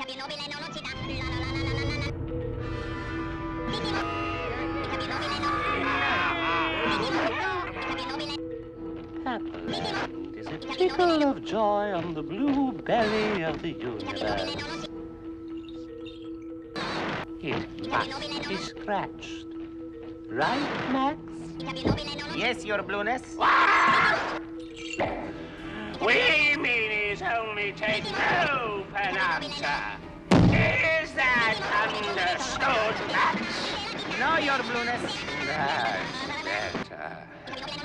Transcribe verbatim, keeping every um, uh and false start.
Happened is a trickle of joy on the blue belly of the universe. It must be scratched. Right, Max? Yes, your blueness. We meanies only take no for an answer. Is that understood, Max? No, your blueness. That's better.